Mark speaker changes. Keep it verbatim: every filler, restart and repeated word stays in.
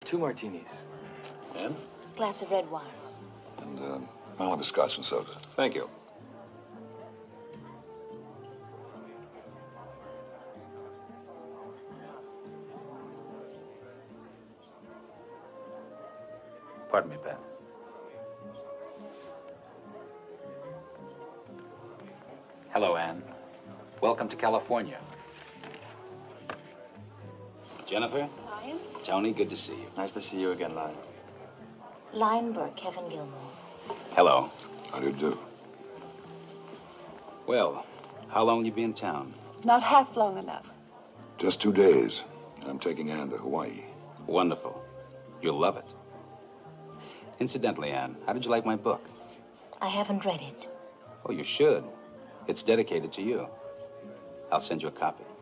Speaker 1: Two martinis.
Speaker 2: And?
Speaker 3: Glass of red wine.
Speaker 2: And, uh, I'll have a scotch and soda.
Speaker 4: Thank you.
Speaker 5: Pardon me, Ben. Hello, Anne. Welcome to California.
Speaker 6: Jennifer?
Speaker 3: Lyon?
Speaker 6: Tony, good to see you.
Speaker 1: Nice to see you again, Lyon.
Speaker 3: Lyon Burke, Kevin Gilmore.
Speaker 6: Hello.
Speaker 2: How do you do?
Speaker 6: Well, how long will you be in town?
Speaker 7: Not half long enough.
Speaker 2: Just two days. I'm taking Anne to Hawaii.
Speaker 6: Wonderful. You'll love it. Incidentally, Anne, how did you like my book?
Speaker 3: I haven't read it.
Speaker 6: Oh, you should. It's dedicated to you. I'll send you a copy.